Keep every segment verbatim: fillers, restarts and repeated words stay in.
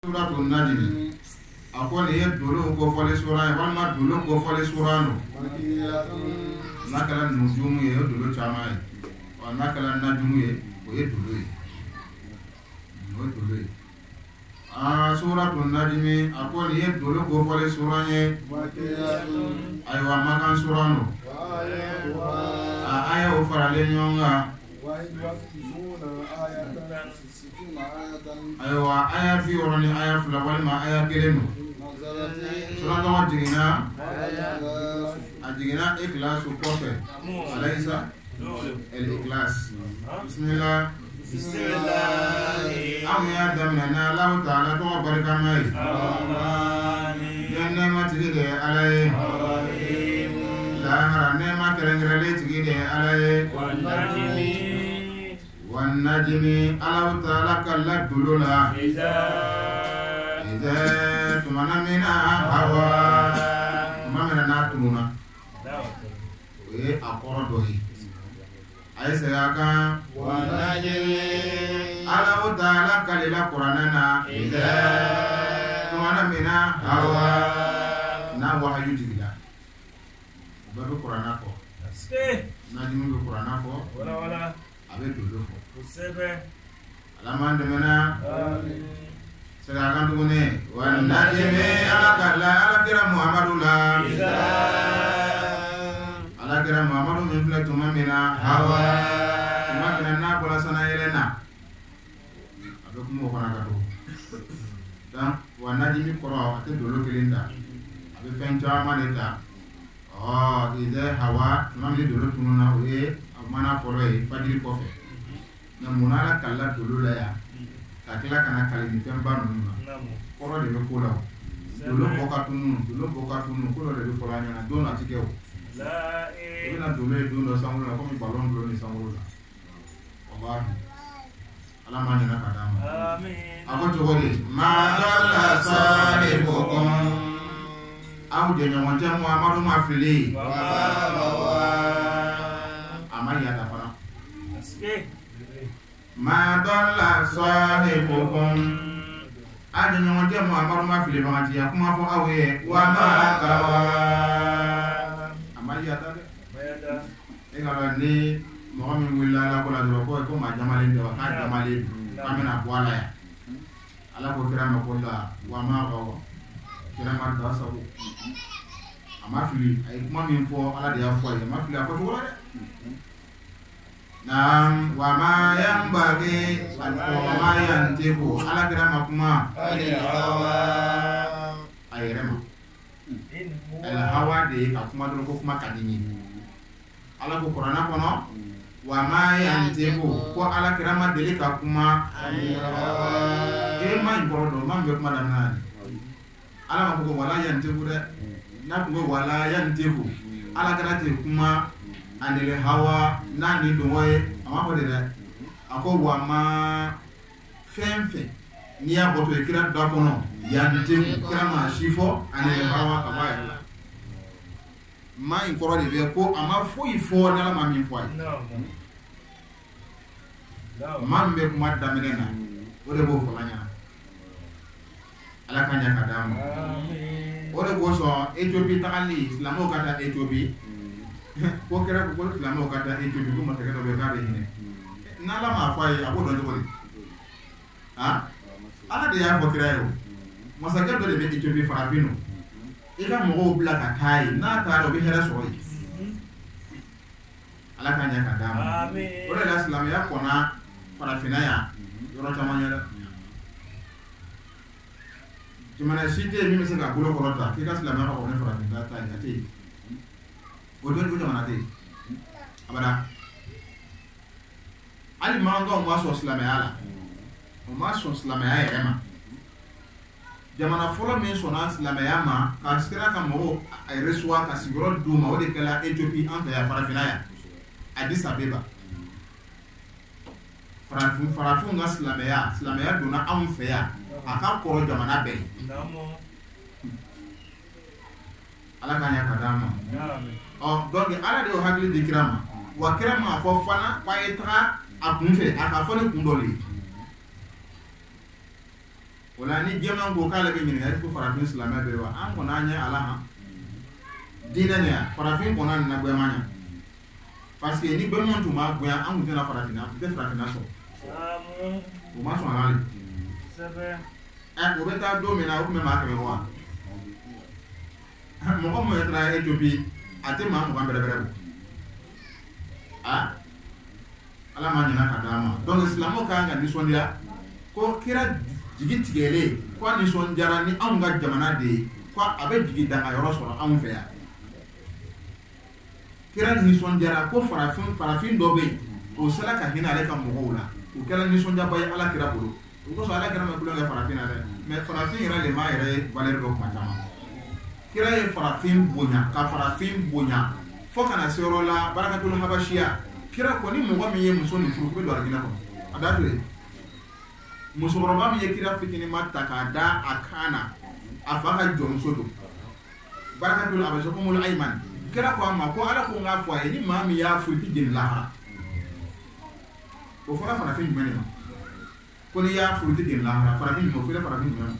Suratul Najm akoni ye dolo ko fole sura walma dolo ko fole sura no nakala nujumu ye dolo chama ye wa nakala najmu ye o ye dolo ye o dolo ye ah Suratul Najm akoni ye dolo ko fole sura ye aywa makan sura no aya o farale nyonga aywa aya fi oroni aya fula walma aya kelenu sura no jigina ajigina ikhlas kofe alaysa el ikhlas bismillah bismillah am ya damna Allah ta'ala to baraka mai amin yanna matige alay amin la harane ma kerengrele tige alay wanajimi wanajimi Allah ta'ala kala dulula iza iza tumana mina hawa mamena na tumuna we akoro dohi ay sayaka wanajimi Allah ta'ala kalila qur'anana iza tumana mina hawa na wahyu digila babu qur'ana ko najimi be qur'ana ko wala wala abe dolo ko sebe alaman demena amin seragan tugune wan najmi ala kala ala kira muhammadullah iza ala kira muhammadu min filatu mamina hawa mamina na bola sana yelena abe kumo fana ka do dan wan najmi qura ate dolo kelinda abe fenja maneta oh iza hawa mamli dolo tununa we mana foro ye fajiri kofe na munala kala dolo la ya ka kila kana kala ni femba nunu na koro de be kola dolo boka tunu dolo boka tunu kolo de be kola na don atike o la e ina dolo e don sangulo na komi balon dolo ni sangulo na wallahi ala manya na kadama amin ako jogori ma dalla salihukum au de nyonte mo amadu mafili wa wa amaya da fara ma dalla sahibukum adin wonde mo amaru ma fili ba ngati kuma fo awe wa ma kawa amaya da bayada e ngala ni mo mi willa la ko la do ko ko ma jamale de wa ka jamale amina wala ya ala ko kira ma ko la wa ma kawa kira ma da sabu ama fili ay kuma mi fo ala de ya fo ay ma fili ko to wala de Naam wa ma yanbaghi wa ma yantiqu ala kira makuma al hawa ayrema al hawa de ka kuma don ko kuma kadini ala ko qur'ana kono wa ma yantiqu ko ala kira ma dele ka kuma al hawa e ma ngoro do ma be kuma dan ala ma ko wala yantiqu de na ko wala yantiqu ala kira te kuma andele hawa nani doye amako de ako wa ma femfe ni ya boto ekira dakono ya nte kira ma shifo andele hawa kabaya la ma inkoro de be ko ama fo ifo na la ma mi fo no no mambe kuma damene na ode bo fo lanya ala kanya kadam amen ode bo so Ethiopie takali islamo kata Ethiopie ko kera ko islamo kata Ethiopie ko mata kata be kabe hine na la ma fay abo do ko ha ala de ya ko kera yo masaka do de be Ethiopie farafino ila mo bla ka kai na ta ro be hera so yi ala kanya kadam amen ore la islam ya kona farafina ya yoro tamanya da jumana site mi misinga bulo ko rota ki ka islam ya ko ne farafina ta ya te o don do mana te abada ali manga o maso islam ya la o maso islam ya ya ma jamana folo men so na islam ya ma ka skira ka mo ay reswa ka sigoro du ma o de kala Ethiopie en ya farafina ya Addis Abeba farafin farafin ga islam ya islam ya do na am fe ya aka koro jamana be namo ala kanya kadama amen oh donc ala de o hagli de kirama wa kirama fo fana kwa etra akunfe aka fo ne kundoli wala ni jama ko kala be nyina ko farafin islamé be wa an ko nanya ala ha dina ne farafin ko nan na be manya parce que ni be mon tuma go an ko na farafin na be farafin so amu o ma so ala sebe a ko be ta do me na ko me ma ke wa mo ko mo tra Ethiopie ate ma mo kan bere bere ah ala ma nyina ka dama donc islamo ka nga ni sondia ko kira jigi tigele ko ni sonjara ni an ga jamana de ko abe jigi da ayoro so an fe ya kira ni sonjara ko farafin farafin do be o sala ka hina ale ka mo wala o kala ni sonja bay ala kira bolo ko so ala kira ma bulo ga farafin ale mais farafin ira le ma ira valer do ko tama kira e farafin bonya ka farafin bonya fo kana sero la barakatul habashiya kira ko ni mo mi ye muso ni furu ko do argina ko adatu muso roba mi ye kira fitini matta ka da akana afaka jom sodo barakatul abashakumul ayman kira ko amma ko ala ko nga fo ni mami ya fu ti din la ko fara fara fin mene ko ni ya fu ti din la fara fin mo fira fara fin mene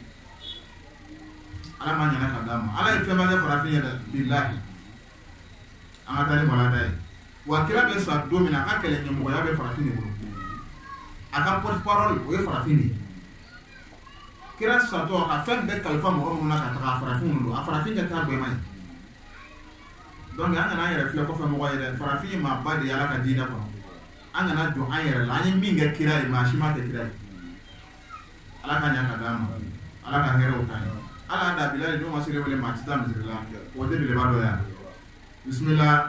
ala ma nyana ka dama ala e fe ma fara fin ya billahi amata ni mala dai wa kira be sa domina ka kele nyamo ya be farafini bulu aka porte parole o e farafini kira sa to ka fe be kalfa mo mo na ka ta farafini lu a farafini ta be mai donc anga na yere fle ko fe mo wa yere farafini ma ba de yala ka dina ko anga na do an yere la ni minga kira ma shi ma te kira ala ka nya ka dama ala ka hero ka ala da bilal do ma sire wala ma tita mizrila o de le ba do ya bismillah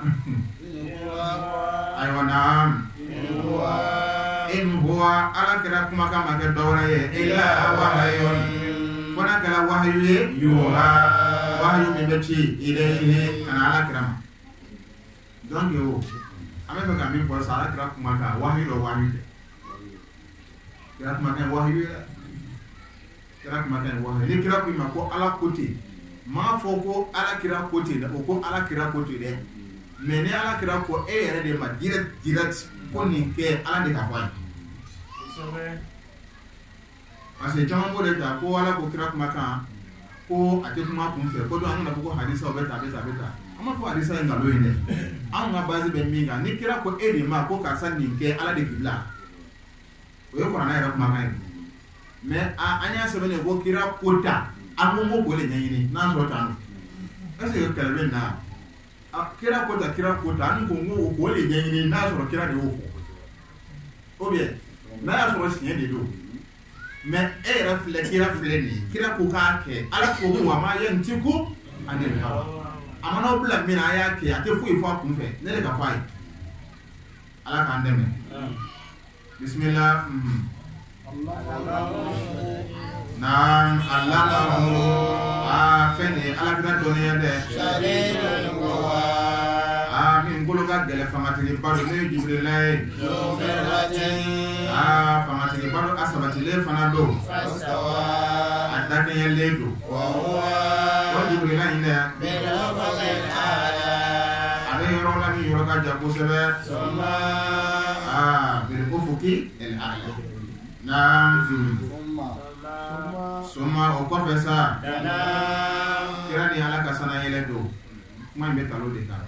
aywa naam in huwa ala kira kuma kama ke dawra ye illa wahyun fana kala wahyu ye yuha wahyu min beti ilayhi kana ala kira ma donc yo ame be kam for sala kira kuma ka wahyu do wahyu de kira kuma ka wahyu kira kuma ka wahyu ni kira kuma ko ala côté ma fo ko ala kira côté da ko ala kira côté de mais ne ala kira ko e yere de ma direct direct ko ni ke ala de ka fay parce que jamu de ta ko ala ko kira kuma kan ko ate kuma kun fe ko do an na ko hadisa o beta beta beta ama fo hadisa ngalo ine an na base be minga ni kira ko e de ma ko ka san ni ke ala de kibla o yo ko na yere kuma kan mais a anya se bene ko kira ko ta amu mo ko le nyini na so ta no est-ce que kalbe na kira ko ta kira ko ta an ko ngo ko le nyini na so kira de ofo o bien na so sien de do mais e reflect kira fleni kira ko ka ke ala ko wa ma ye ntiku ane ha amana obla mina ya ke ate fu ifo akun fe ne le ka fai ala ka ndeme bismillah Naam Allahu afeni ala kira doniya de shadidul quwa amin gulu ga gele famati baro ne jibril lay do feratin ah famati baro asabati le fanado fastawa adake yelle do wa huwa wa jibril lay ne bil fadil ala ale yoro la ni yoro ga jabu sebe summa ah bil ufuki al ala naam summa o ko fesa dana kira ni ala ka sana yele do kuma be talo de ka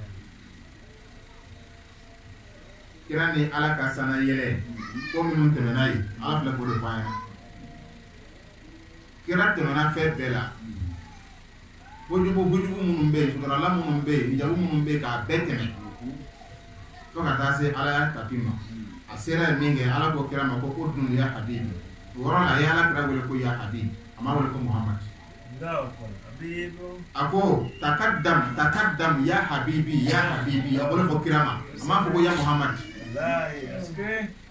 kira ni ala ka sana yele ko minun temenai ala fla ko de faya kira temena fe bela bojugo bojugo munun be sudara la munun be jabu munun be ka beteme to ka ta se ala ta pima asera minge ala ko kira ma ko udun ya habibi wala ya ala kira wala ko ya habibi ama wala ko muhammad ndaw ko habibu ako takaddam takaddam ya habibi ya habibi ya wala ko kirama ama ko ya muhammad wallahi aske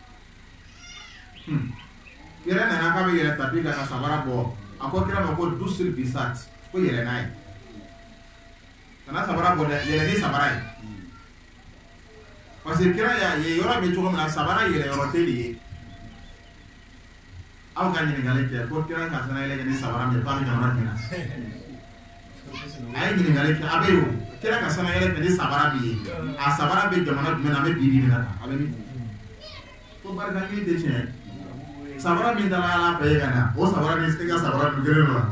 hmm kira na na ka be yele tabiga ka sabara bo ako kirama ko dusul bisat ko yele nay kana sabara bo yele ni sabara parce que kira ya ye yoro be to ko na sabara yele yoro teli aw ka nyini ngale ke ko kira ka sana ile ni sabara me pa mi jamana kina ay nyini ngale ke abeyo kira ka sana ile ni sabara bi a sabara be jamana me na me bi ni na abe ni ko barka ni de che sabara min dala ala pe kana o sabara ni sega sabara du gere no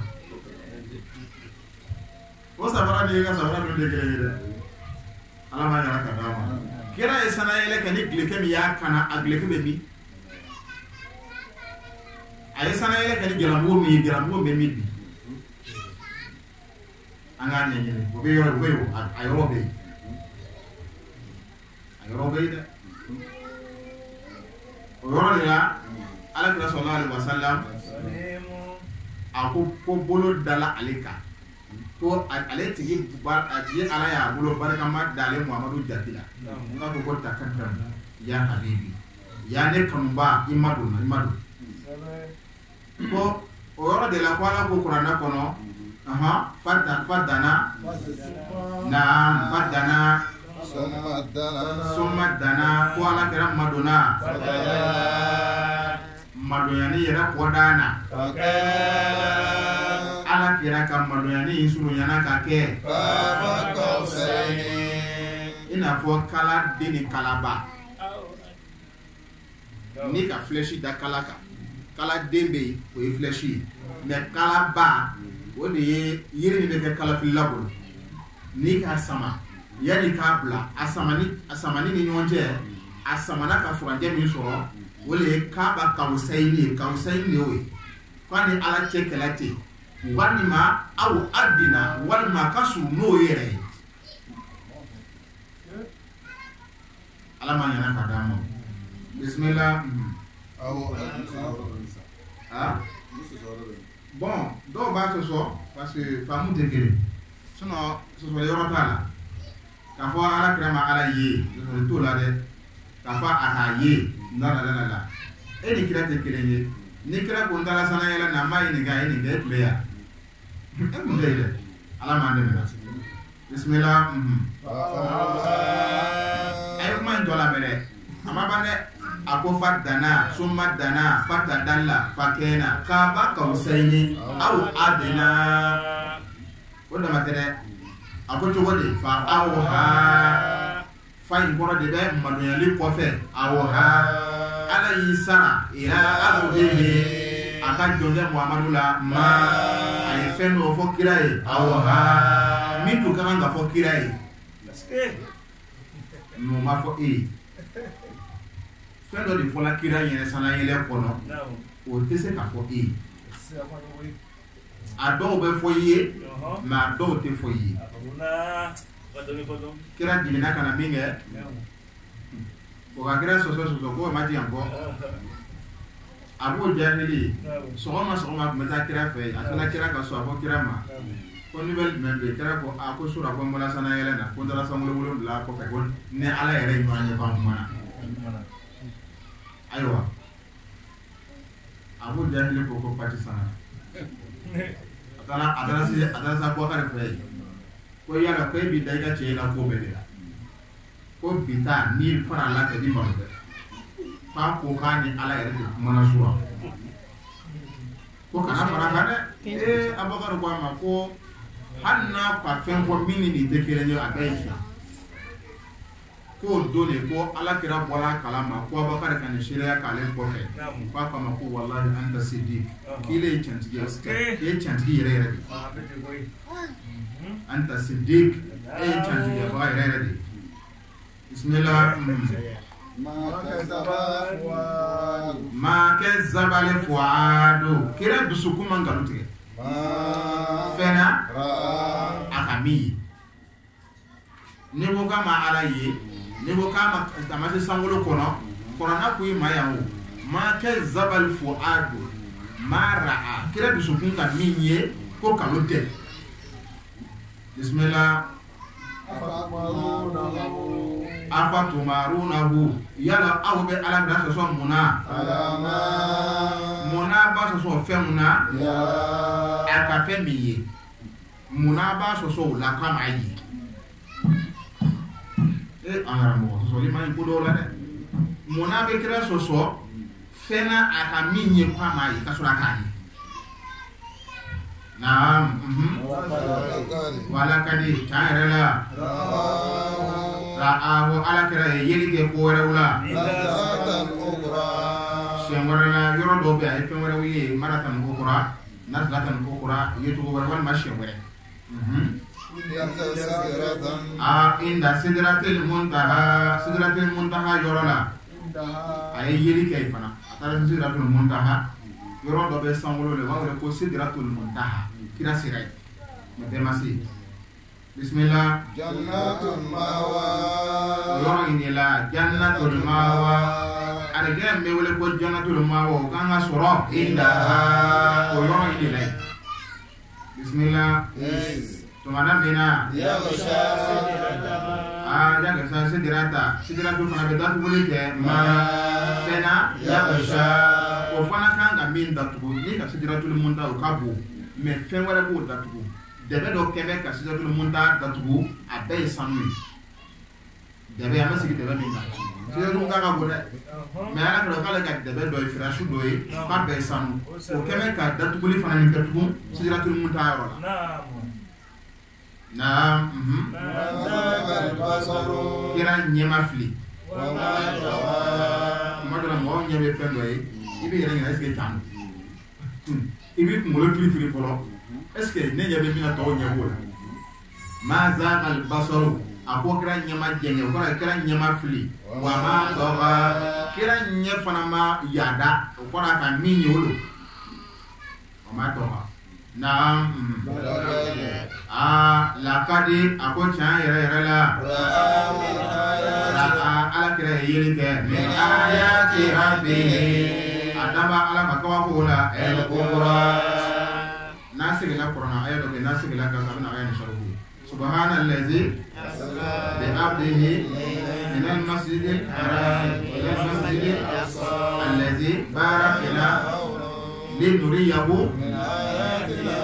o sabara ni ga sabara du de gere gere ala ma nyara ka dama kira isana ele kani gleke mi ya kana agleke be mi ay sana ele kani gelambo mi gelambo be mi bi anga ne ne bo be yo bo yo ay robe ay robe de o yoro ya ala kira sallallahu alaihi wasallam ako ko bolo dala alika ko ale tigi bar ajiye ala ya bolo baraka ma dale muhammadu jatila nga ko ko takanta ya habibi ya ne kanba imadu na imadu ko o yoro de la ko ala ko qur'ana kono aha fadda fadana na fadana summa dana ko ala kira maduna madoyani yera kodana ala kira kam madoyani sunu yana ka ke ina fo kala deni kalaba ni ka fleshi da kalaka kala dembe o e fleshi me kalaba o de yiri ni de kala filabo ni ka sama yani ka bla asamani asamani ni nyonje asamana ka furanje mi soro wole kaba kawsaini kawsaini we kwani ala chekelati wani ma au adina wal ma kasu no yere ala ma nyana kadamo bismillah au ah bon do ba to so parce que famu de kere sinon ce soit yoro tala ka fo ala krama ala yi to la de ka fa aha yi ndana dana la e ni kira te kelenye ni kira ko ndala sana yela na mai ni ga ni de player e mo de ala ma de na bismillah ay ko man dola mere ama bane ako fadana summa dana fatadalla fakena ka ba ka usaini au adina wanda matere ako to wode fa awha fayin kɔrɔ de bɛ maloyali kɔfɛ awɔha ala y'i sara ila abudehe a ka jɔnkɛ muhamadu la ma a ye fɛn dɔ fɔ kira ye awɔha min tun ka kan ka fɔ kira ye n'o ma fɔ e ye fɛn dɔ de fɔla kira yɛrɛ sana yɛlɛ kɔnɔ o tɛ se ka fɔ e ye a dɔw bɛ fɔ i ye mɛ a dɔw tɛ fɔ i ye kira jigina kana min kɛ o ka kira sɔsɔ sɔsɔ ko ma di yan kɔ a b'o jahili sɔgɔma sɔgɔma tun bɛ taa kira fɛ a taara kira ka so a ko kira ma ko nouvelle jumɛn bɛ yen kira ko a ko sura ko n bɔra sana yɛlɛ na ko n taara sanwó wolonwula kɔfɛ ko ni ala yɛrɛ ye ɲɔgɔn ye k'an kumana ayiwa a b'o jahili ko ko pati sana a taara a taara se a taara sa Bubakari fɛ yen ko yala ko e bi da i ka cɛ la ko bɛɛ de la ko bi ta ni fara la kɛ ni malo bɛ k'a ko k'a ni ala yɛrɛ de kumana suwa ko kana fara kan dɛ ee Abubakari ko a ma ko hali n'a ka fɛn fɔ min ni nin tɛ kelen ye a bɛɛ ye fiɲɛ k'o don de ko ala kira bɔra a kalama ko Abubakari ka nin seereya k'ale kɔfɛ k'a ko a ma ko walahi anta siddiq k'ile ye cɛntigi ye k'e ye cɛntigi yɛrɛ yɛrɛ de anta siddiq e ye cɛntigi baga yɛrɛ yɛrɛ de bismillah ma kɛ zabali fuadu kira dusukun man nkalon tigɛ fɛnna a ka min ye ni ko k'a ma ala ye ni ko k'a ma tamasi sankolo kɔnɔ kɔrɔna ko i ma yan o ma kɛ zabali fuadu ma ra'a kira dusukun ka min ye ko nkalon tɛ bismillah afatumarunahu yala aw bɛ ala bila sɔsɔ munna munna b'a sɔsɔ fɛn munna a ka fɛn min ye munna b'a sɔsɔ o la k'a m'a ye e an karamɔgɔ sɔsɔli ma ɲi ko dɔw la dɛ munna bɛ kira sɔsɔ fɛn na a ka min ye k'a m'a ye ka sɔrɔ a k'a ye naam wala kadi tan yɛrɛ la ra'ahu ala kira ye yeli kɛ ko wɛrɛw la Shengwara yoro do be ay fenwara wi maratan ko kura naslatan ko kura yetu ko wal ma shengwara mhm ah inda sidratil muntaha sidratil muntaha yoro la ay yeli kay fana atara sidratul muntaha yoro do be sangolo le wa ko sidratul muntaha kira sirai matemasi bismillah jannatul mawa yoro inila jannatul mawa ada gem me wala ko jannatul mawa kanga sura inda o yoro inila bismillah yes tumana bina ya basha ah jaga sa sidrata sidratu fana be datu bole ke ma fena ya basha o fana kanga min datu ni ka sidratul munta o kabu me fen wala ko datu debe do kebe ka sidratul munta datu a be sanu debe ya masigi debe min datu sidratul munta ka gode me ala ko kala ka debe do firashu do e ka be sanu o kebe ka datu bole fana ni datu sidratul munta ro la Naam, mhm. Kira nyema fli. Madara mo nyebe fendo e. Ibi yere ngi eske tan. Ibi mo le fli fli folo. Eske ne nyebe mina to nyebo. Ma za al basaru. Ako kira nyema jenge, ko kira nyema fli. Wa ma doga kira nyefana ma yada. Ko na ka minyi wolo. O ma doga. Naam. Ah, la kadi ako chan yere yere la. Ra'a ala kira yiri ke. Min ayati rabbihi. Adaba ala makawa kula el kubra. Nasigi la Qur'an ayat ke nasigi la kasabna ayat sharuhu. Subhanallazi bi abdihi min al-masjidil haram ila al-masjidil aqsa allazi barakna linuriyahu min ayatina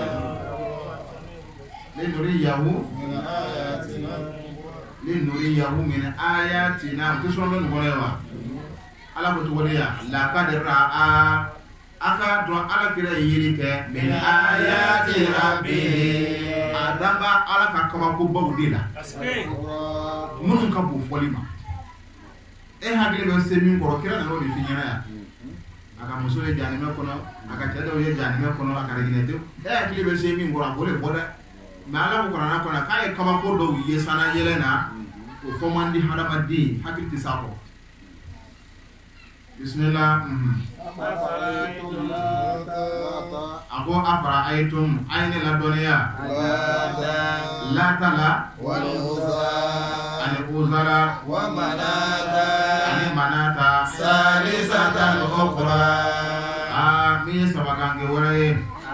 linuriyahu min ayatina linuriyahu min ayatina kushono ngolewa ala ko tuwaliya la kadra a aka do ala kira yiri ke min ayati rabbi adamba ala ka kama ko bawdila munun ka bu folima e hagile be semi ko kira na no ni finyana ya aka musole jani me kono aka tedo ye jani me kono aka regine de e hagile be semi ngora bole boda mala ko na kono kay kama ko do ye sana yelena ko fomandi hadamadi hakilti sako bismillah ako afra aitum ayne la dunya la tala wal uzza an uzara wa manata an manata salisatan ukhra ah mi sabagange wore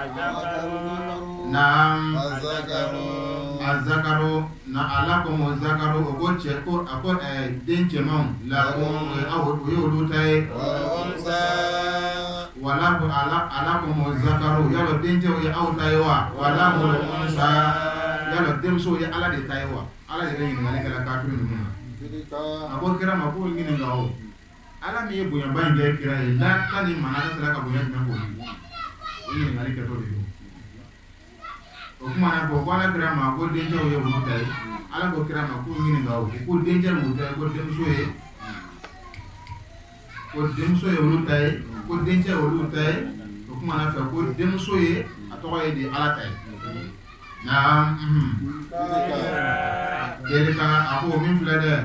naam azakaru azakaru na alakum azakaru ogoche ko ako eh denche mam la ko awu yulu tay wal unsa wala ko ala alakum azakaru yalo denche o awu taywa wala ko unsa yalo demso ya ala de taywa ala de ngi ngale kala kafiru numa ako kira ma ko ngi ngawo ala mi buya bange kira la tani manana sala ka buya ngi ko ngi ngale ka to de o kuma na ko wala kira ma ko denje o yewu tay ala ko kira ma ko ngini ngaw ko denje mu tay ko dem soye ko dem soye wu tay ko denje wu tay o kuma na fa ko dem soye atoye di ala tay na mhm delika ako min flade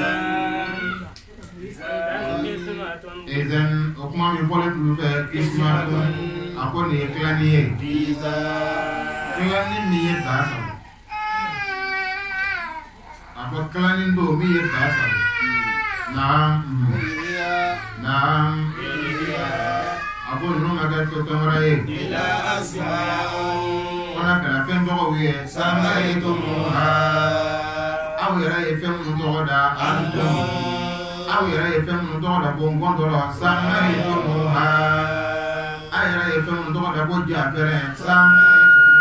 ezen o kuma min fole tulu fe kisma ako ni klaniye Kelani mi ye tasa. Apa kelani do mi ye tasa. Naam. Naam. Apo no maga to kamera ye. ila asma'un Ona kala fen do wiye. samaitumuha Awira ye fen mu do da antum Awira ye fen mu do da bon gon do la samaitumuha. Awira ye fen mu do da bo ja fere. Sam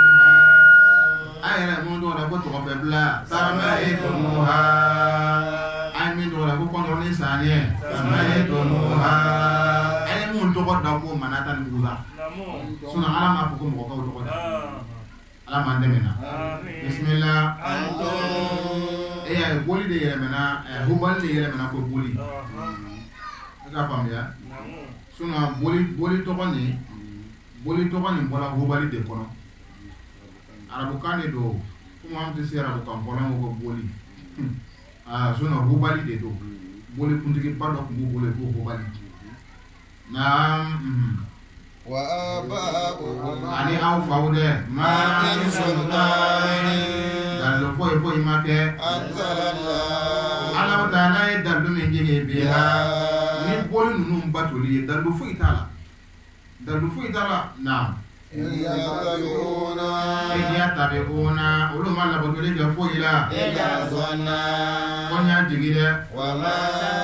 ayra mun do la ko to be bla samaitumuha ay min do la ko kono ni sanye samaitumuha ay mun to ko da ko manata ni buza suna ala ma ko mo ko to ko ala man de mena bismillah antum e ay boli de yere mena e hubal de yere mena ko boli ga fam ya suna boli boli tɔgɔ ni boli tɔgɔ ni bɔla hubali de kɔnɔ arabukan de do kuma an tɛ se arabukan bɔla ko boli ah suna hubali de do boli kuntigi ba dɔ kun b'u bolo ko hubali naam wa aba'uhum ani aw faw dɛ ma min sultani dallo foyi foyi ma kɛ anzalallah ala taala ye dallo min jigi biha ni boli ninnu batoli ye dallo foyi t'a la dallo foyi t'a la naam yattabi'una idiya tabi'una olu ma labatoli kɛ foyi la illa zanna ko n y'a jigi dɛ wa ma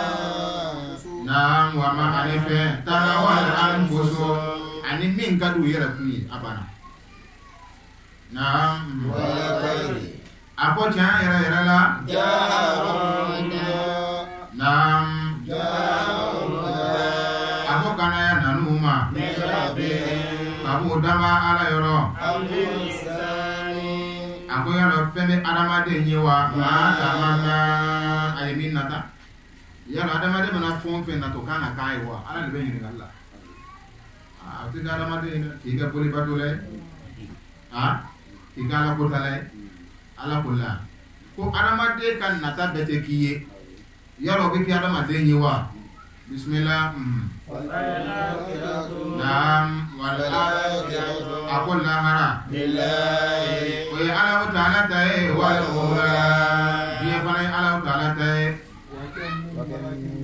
naam wa ma ani fɛn tahawal anfusu ani min ka d'u yɛrɛ kun ye abana naam wala khayri a ko tiɲɛ yɛrɛ yɛrɛ la ja'ahum naam ja'ahum a ko kanaya nanu ma min rabbihim ka b'u dama ala yɔrɔ al-insani a ko yɔrɔ fɛn bɛ adamaden ye wa maa tamanna a ye min nata yala adamaden mana fɛn o fɛn nato kan ka k'a ye wa ala de bɛ ɲininkali la a tɛ kɛ adamaden ye dɛ k'i kɛ bolibato la ye a k'i kɛ ala kota la ye ala ko la ko adamaden ka nata bɛɛ tɛ k'i ye yala o bɛ kɛ adamaden ye wa bisimila naam wala a ko lahara lillahi o ye ala taala ta ye wala o la diɲɛ fana ye ala taala ta ye